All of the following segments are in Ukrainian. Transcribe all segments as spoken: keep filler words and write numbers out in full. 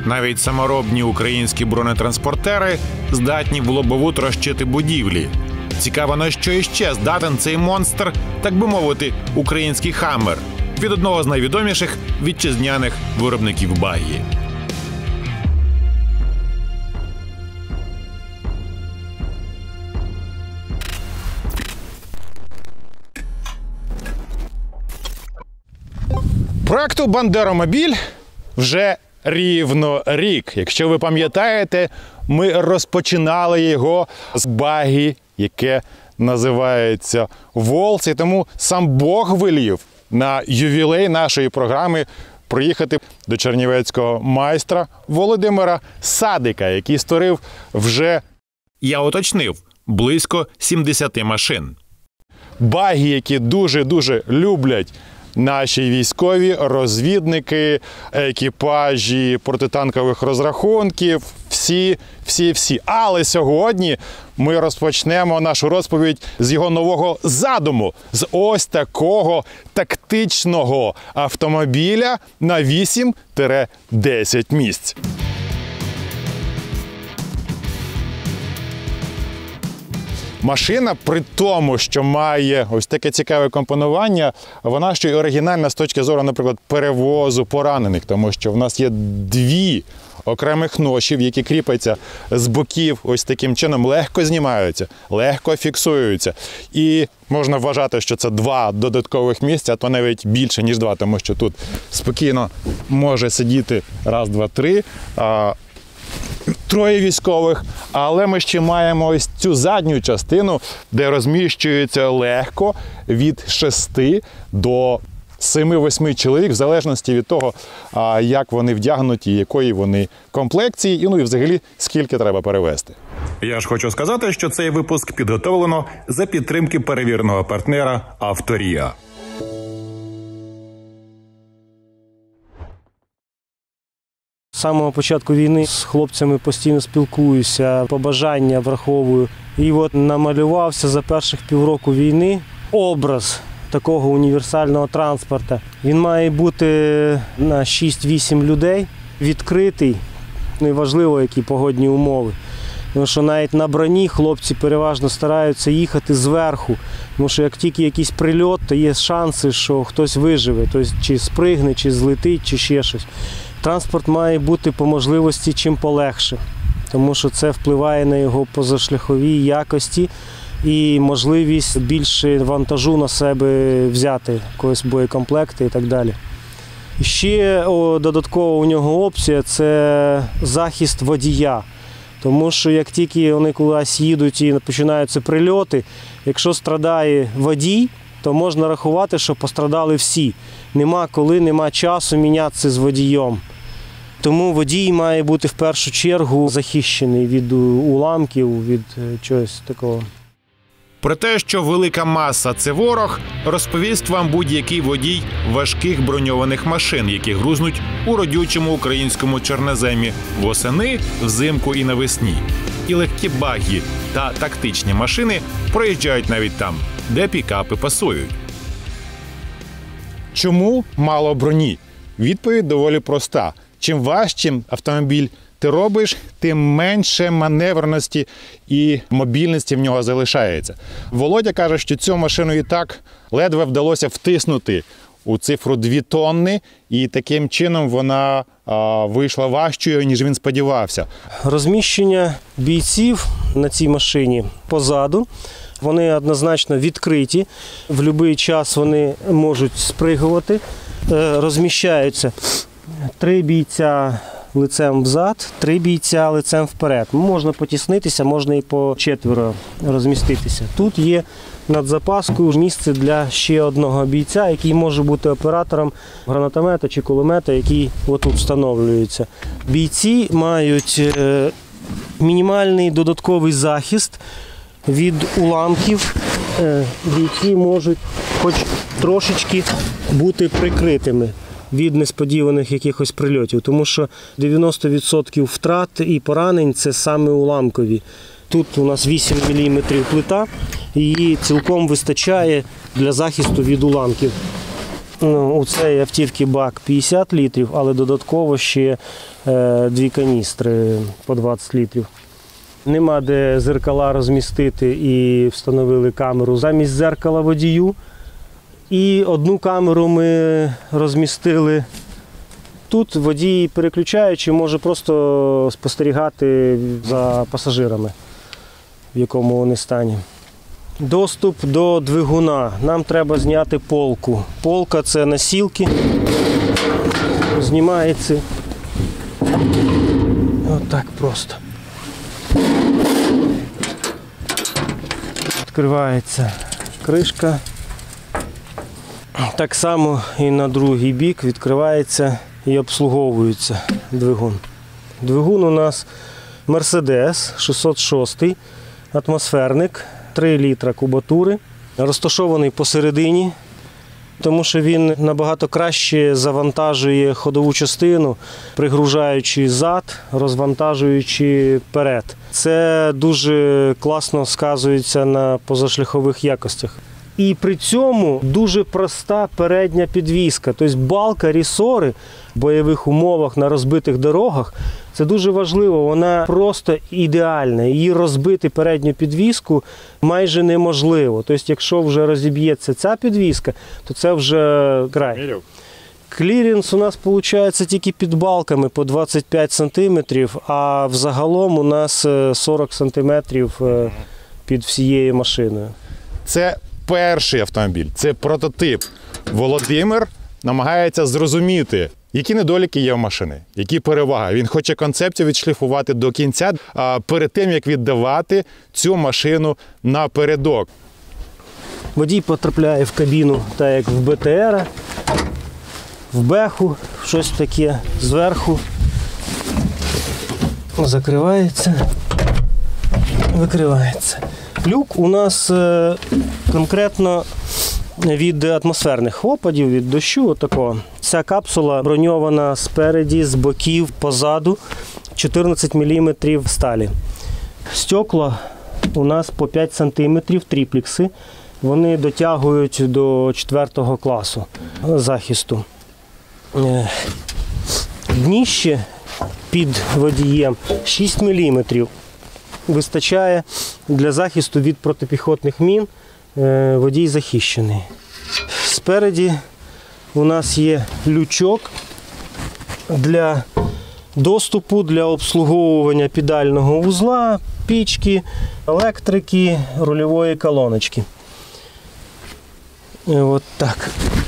Навіть саморобні українські бронетранспортери здатні в лобову трощити будівлі. Цікаво, на що іще здатен цей монстр, так би мовити, український «Хаммер» від одного з найвідоміших вітчизняних виробників багі. Проекту «Бандеромобіль» вже рівно рік. Якщо ви пам'ятаєте, ми розпочинали його з багі, яке називається «Волц», і тому сам Бог велів на ювілей нашої програми приїхати до чернівецького майстра Володимира Садика, який створив вже, я уточнив, близько сімдесят машин. Баги, які дуже-дуже люблять наші військові, розвідники, екіпажі протитанкових розрахунків, всі, всі, всі. Але сьогодні ми розпочнемо нашу розповідь з його нового задуму, з ось такого тактичного автомобіля на вісім-десять місць. Машина, при тому, що має ось таке цікаве компонування, вона ще й оригінальна з точки зору, наприклад, перевозу поранених, тому що в нас є дві окремих ношів, які кріпляться з боків ось таким чином, легко знімаються, легко фіксуються. І можна вважати, що це два додаткових місця, а то навіть більше, ніж два, тому що тут спокійно може сидіти раз, два, три, а троє військових, але ми ще маємо ось цю задню частину, де розміщується легко від шести до семи-восьми чоловік, в залежності від того, як вони вдягнуті, якої вони комплекції, і ну і взагалі скільки треба перевезти. Я ж хочу сказати, що цей випуск підготовлено за підтримки перевіреного партнера «Авторія». З самого початку війни з хлопцями постійно спілкуюся, побажання враховую. І от намалювався за перших півроку війни образ такого універсального транспорту. Він має бути на шість-вісім людей, відкритий, неважливо, які погодні умови. Тому що навіть на броні хлопці переважно стараються їхати зверху, тому що як тільки якийсь прильот, то є шанси, що хтось виживе, тобто чи спригне, чи злетить, чи ще щось. Транспорт має бути по можливості чим полегше, тому що це впливає на його позашляхові якості і можливість більше вантажу на себе взяти, якогось боєкомплекти і так далі. І ще о, додатково у нього опція – це захист водія. Тому що як тільки вони кудись їдуть і починаються прильоти, якщо страдає водій, то можна рахувати, що пострадали всі. Нема коли, нема часу мінятися з водієм. Тому водій має бути в першу чергу захищений від уламків, від чогось такого. Про те, що велика маса – це ворог, розповість вам будь-який водій важких броньованих машин, які грузнуть у родючому українському чорноземі восени, взимку і навесні. І легкі багі та тактичні машини проїжджають навіть там, де пікапи пасують. Чому мало броні? Відповідь доволі проста. Чим важчим автомобіль ти робиш, тим менше маневреності і мобільності в нього залишається. Володя каже, що цю машину і так ледве вдалося втиснути у цифру дві тонни, і таким чином вона а, вийшла важчою, ніж він сподівався. Розміщення бійців на цій машині позаду, вони однозначно відкриті, в будь-який час вони можуть спригувати, розміщаються три бійця лицем взад, три бійця лицем вперед. Можна потіснитися, можна і по четверо розміститися. Тут є над запаскою місце для ще одного бійця, який може бути оператором гранатомета чи кулемета, який отут встановлюється. Бійці мають мінімальний додатковий захист від уламків. Бійці можуть хоч трошечки бути прикритими від несподіваних якихось прильотів, тому що дев'яносто відсотків втрат і поранень – це саме уламкові. Тут у нас вісім міліметрів плита, і її цілком вистачає для захисту від уламків. Ну, у цієї автівки бак п'ятдесят літрів, але додатково ще е, дві каністри по двадцять літрів. Нема де зеркала розмістити і встановили камеру замість зеркала водію. І одну камеру ми розмістили тут. Водій, переключаючи, може просто спостерігати за пасажирами, в якому вони стані. Доступ до двигуна. Нам треба зняти полку. Полка – це носілки. Знімається. Отак просто. Відкривається кришка. Так само і на другий бік відкривається і обслуговується двигун. Двигун у нас Mercedes шістсот шість, атмосферник, три літра кубатури, розташований посередині, тому що він набагато краще завантажує ходову частину, пригружаючи зад, розвантажуючи перед. Це дуже класно сказується на позашляхових якостях. І при цьому дуже проста передня підвізка. Тобто балка, рісори в бойових умовах на розбитих дорогах – це дуже важливо, вона просто ідеальна. Її розбити передню підвізку майже неможливо. Тобто якщо вже розіб'ється ця підвізка, то це вже край. Кліренс у нас виходить тільки під балками по двадцять п'ять сантиметрів, а взагалом у нас сорок сантиметрів під всією машиною. Це перший автомобіль, це прототип. Володимир намагається зрозуміти, які недоліки є в машини, які переваги. Він хоче концепцію відшліфувати до кінця, а перед тим, як віддавати цю машину напередок. Водій потрапляє в кабіну, так як в Б Т Р, в Беху, щось таке зверху. Закривається, викривається. Люк у нас е, конкретно від атмосферних опадів, від дощу. Отакого. Ця капсула броньована спереді, з боків, позаду, чотирнадцять міліметрів сталі. Стекла у нас по п'ять сантиметрів, тріплікси. Вони дотягують до четвертого класу захисту. Дніще під водієм шість міліметрів. Вистачає для захисту від протипіхотних мін, водій захищений. Спереді у нас є лючок для доступу, для обслуговування педального вузла, пічки, електрики, рульової колоночки. От так.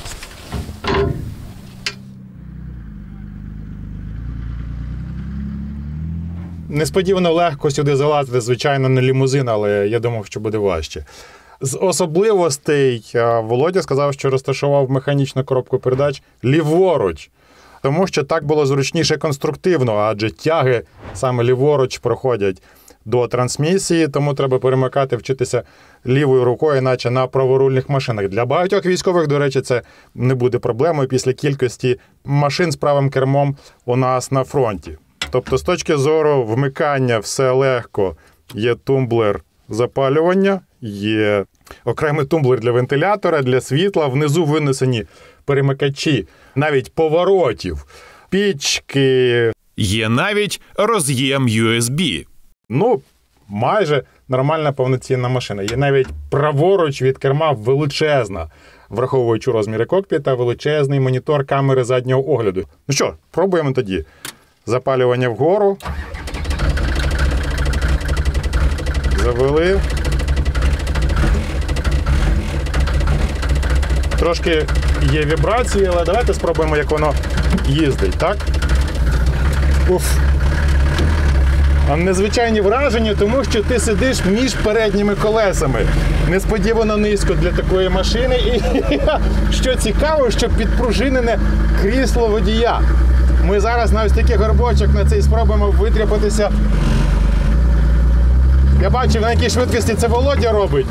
Несподівано легко сюди залазити, звичайно, не лімузин, але я думав, що буде важче. З особливостей Володя сказав, що розташував механічну коробку передач ліворуч, тому що так було зручніше конструктивно, адже тяги саме ліворуч проходять до трансмісії, тому треба перемикати, вчитися лівою рукою, наче на праворульних машинах. Для багатьох військових, до речі, це не буде проблемою після кількості машин з правим кермом у нас на фронті. Тобто, з точки зору вмикання все легко. Є тумблер запалювання, є окремий тумблер для вентилятора, для світла, внизу винесені перемикачі, навіть поворотів, пічки. Є навіть роз'єм ю ес бі. Ну, майже нормальна повноцінна машина. Є навіть праворуч від керма величезна, враховуючи розміри кокпіта, величезний монітор камери заднього огляду. Ну що, пробуємо тоді. Запалювання вгору. Завели. Трошки є вібрації, але давайте спробуємо, як воно їздить, так? Уф. Незвичайні враження, тому що ти сидиш між передніми колесами. Несподівано низько для такої машини. І що цікаво, що підпружинене крісло водія. Ми зараз на ось таких горбочок на цей спробуємо витряпатися. Я бачив, на якій швидкості це Володя робить.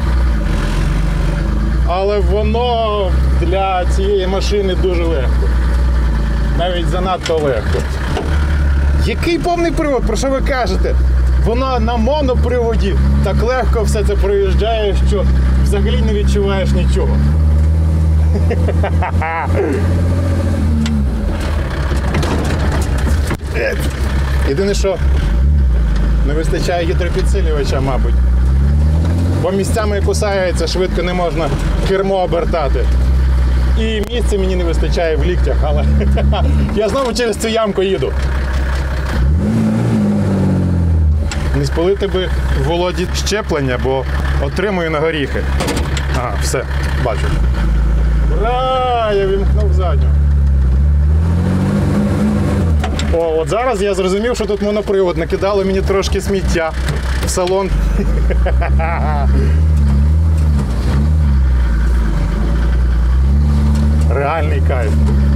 Але воно для цієї машини дуже легко. Навіть занадто легко. Який повний привод, про що ви кажете? Воно на моноприводі так легко все це проїжджає, що взагалі не відчуваєш нічого. Єдине, що не вистачає гідропідсилювача, мабуть. Бо місцями кусається, швидко не можна кермо обертати. І місця мені не вистачає в ліктях, але я знову через цю ямку їду. Не спалити би в Володі щеплення, бо отримую на горіхи. Ага, все, бачу. Ура! Я вімкнув задню. О, от зараз я зрозумів, що тут монопривод. Накидало мені трошки сміття в салон. Реальний кайф.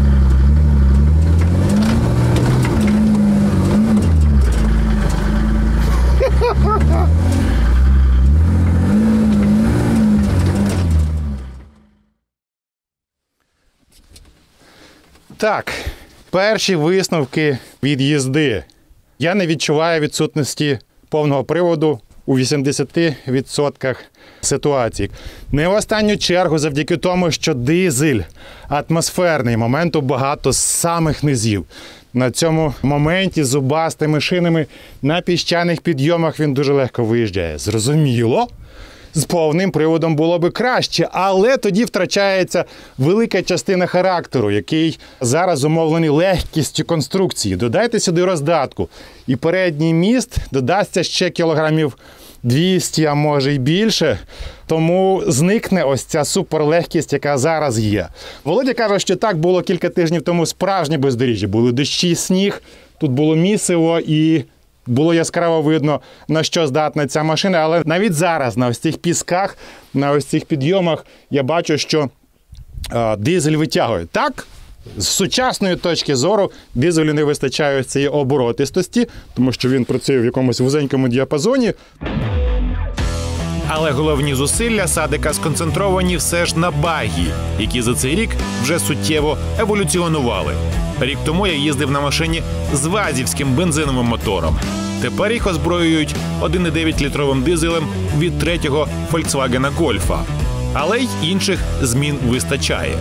Так, перші висновки від їзди. Я не відчуваю відсутності повного приводу у вісімдесят відсотках ситуацій. Не в останню чергу завдяки тому, що дизель атмосферний, моменту багато з самих низів. На цьому моменті зубастими шинами на піщаних підйомах він дуже легко виїжджає. Зрозуміло, з повним приводом було би краще, але тоді втрачається велика частина характеру, який зараз умовлений легкістю конструкції. Додайте сюди роздатку, і передній міст додасться ще кілограмів двісті, а може й більше, тому зникне ось ця суперлегкість, яка зараз є. Володя каже, що так було кілька тижнів тому справжнє бездоріжжя. Були дощі, сніг, тут було місиво і було яскраво видно, на що здатна ця машина, але навіть зараз на ось цих пісках, на ось цих підйомах я бачу, що е, дизель витягує. Так, з сучасної точки зору дизелю не вистачає ось цієї оборотистості, тому що він працює в якомусь вузенькому діапазоні. Але головні зусилля Садика сконцентровані все ж на багі, які за цей рік вже суттєво еволюціонували. Рік тому я їздив на машині з вазівським бензиновим мотором. Тепер їх озброюють один і дев'ять літровим дизелем від третього Volkswagen Golf. Але й інших змін вистачає.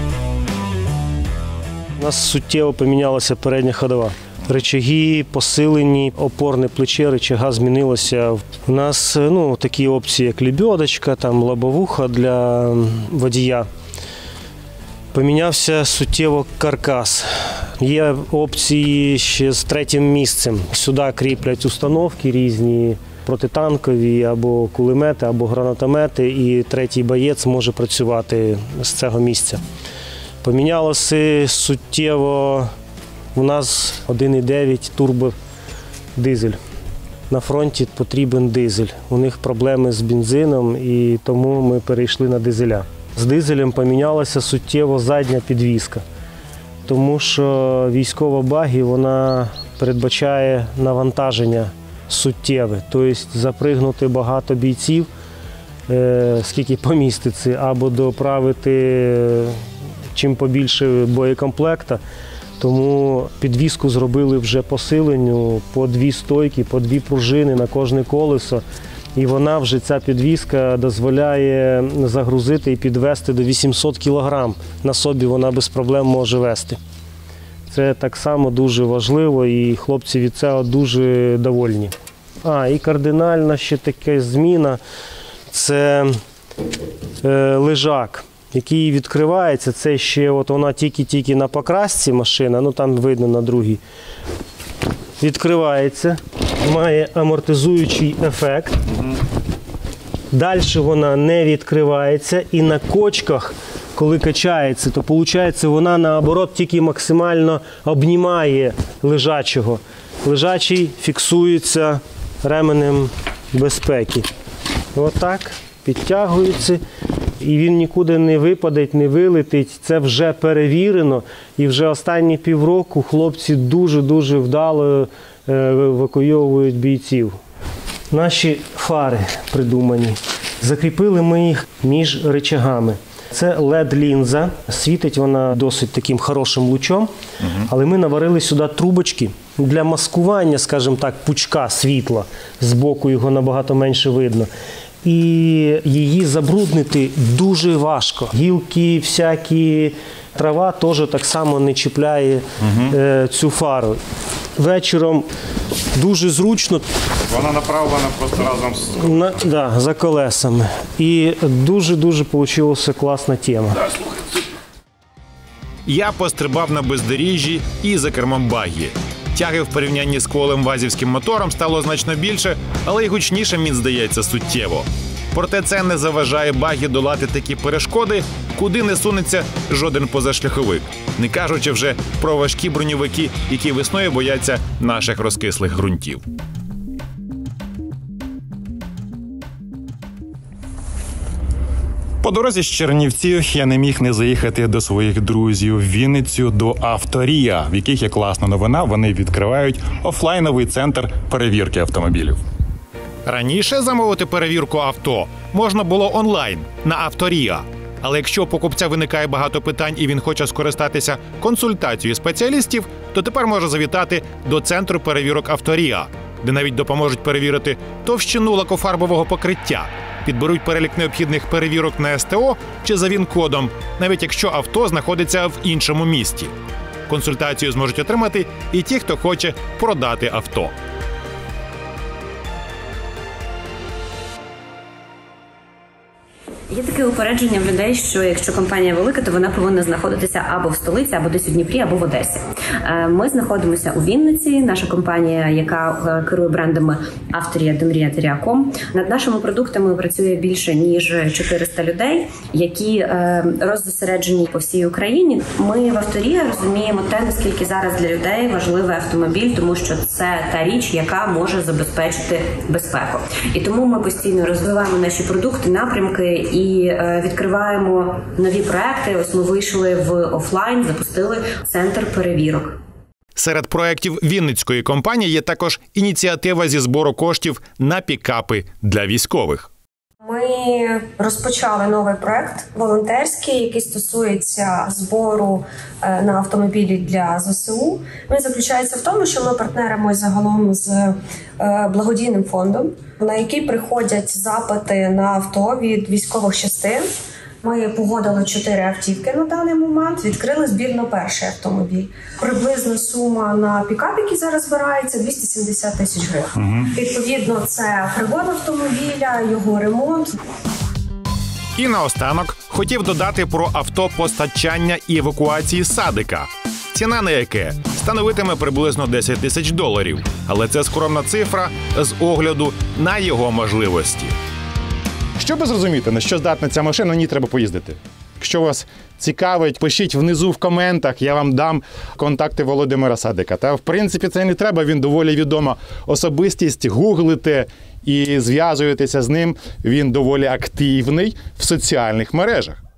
У нас суттєво помінялася передня ходова. Рычаги посилені, опорне плече, рычага змінилося. У нас ну, такі опції, як лебедочка, там, лобовуха для водія. Помінявся суттєво каркас. Є опції ще з третім місцем. Сюди кріплять установки різні, протитанкові, або кулемети, або гранатомети, і третій боєць може працювати з цього місця. Помінялося суттєво. У нас один і дев'ять турбодизель. На фронті потрібен дизель. У них проблеми з бензином, і тому ми перейшли на дизеля. З дизелем помінялася суттєво задня підвізка, тому що військова багі, вона передбачає навантаження суттєве. Тобто запригнути багато бійців, скільки поміститься, або доправити чим побільше боєкомплекта. Тому підвізку зробили вже посиленню по дві стойки, по дві пружини на кожне колесо. І вона вже, ця підвізка, дозволяє загрузити і підвести до вісімсот кілограм. На собі вона без проблем може вести. Це так само дуже важливо, і хлопці від цього дуже довольні. А, і кардинальна ще така зміна – це е, лежак, який відкривається. Це ще от вона тільки-тільки на покрасці машина, ну там видно на другій. Відкривається, має амортизуючий ефект. Далі вона не відкривається, і на кочках, коли качається, то виходить, вона наоборот тільки максимально обнімає лежачого. Лежачий фіксується ременем безпеки. Отак підтягується. І він нікуди не випаде, не вилетить. Це вже перевірено. І вже останні півроку хлопці дуже-дуже вдало евакуйовують бійців. Наші фари придумані. Закріпили ми їх між рычагами. Це лед-лінза. Світить вона досить таким хорошим лучом. Але ми наварили сюди трубочки для маскування, скажімо так, пучка світла. Збоку його набагато менше видно. і її забруднити дуже важко. Гілки всякі, трава теж так само не чіпляє е, цю фару. Вечором дуже зручно. Вона направлена просто разом з... На, да, за колесами. І дуже-дуже вийшла класна тема. Я пострибав на бездоріжжі і за кермом багі. Тяги в порівнянні з колем вазівським мотором стало значно більше, але й гучніше, мені здається, суттєво. Проте це не заважає багі долати такі перешкоди, куди не сунеться жоден позашляховик. Не кажучи вже про важкі броньовики, які весною бояться наших розкислих ґрунтів. По дорозі з Чернівців я не міг не заїхати до своїх друзів в Вінницю, до Авторія, в яких є класна новина, вони відкривають офлайновий центр перевірки автомобілів. Раніше замовити перевірку авто можна було онлайн на Авторія. Але якщо у покупця виникає багато питань і він хоче скористатися консультацією спеціалістів, то тепер може завітати до центру перевірок Авторія, де навіть допоможуть перевірити товщину лакофарбового покриття, підберуть перелік необхідних перевірок на ес те о чи за ВІН-кодом, навіть якщо авто знаходиться в іншому місті. Консультацію зможуть отримати і ті, хто хоче продати авто. Є таке упередження в людей, що якщо компанія велика, то вона повинна знаходитися або в столиці, або десь у Дніпрі, або в Одесі. Ми знаходимося у Вінниці. Наша компанія, яка керує брендами Авторія, Демрія, Теріаком. Над нашими продуктами працює більше ніж чотириста людей, які роззосереджені по всій Україні. Ми в Авторія розуміємо те, наскільки зараз для людей важливий автомобіль, тому що це та річ, яка може забезпечити безпеку. І тому ми постійно розвиваємо наші продукти, напрямки і відкриваємо нові проекти. Ось ми вийшли в офлайн, запустили центр перевірок. Серед проєктів вінницької компанії є також ініціатива зі збору коштів на пікапи для військових. Ми розпочали новий проект волонтерський, який стосується збору на автомобілі для зе се у. Він заключається в тому, що ми партнеримо загалом з благодійним фондом, на який приходять запити на авто від військових частин. Ми погодили чотири автівки на даний момент, відкрили збір на перший автомобіль. Приблизна сума на пікап, який зараз збирається, двісті сімдесят тисяч гривень. Угу. Відповідно, це пригон автомобіля, його ремонт. І наостанок хотів додати про авто постачання і евакуації Садика, ціна на яке становитиме приблизно десять тисяч доларів. Але це скромна цифра з огляду на його можливості. Щоб зрозуміти, на що здатна ця машина, на ній треба поїздити. Якщо вас цікавить, пишіть внизу в коментах, я вам дам контакти Володимира Садика. Та, в принципі, це не треба, він доволі відома особистість, гуглите і зв'язуєтеся з ним, він доволі активний в соціальних мережах.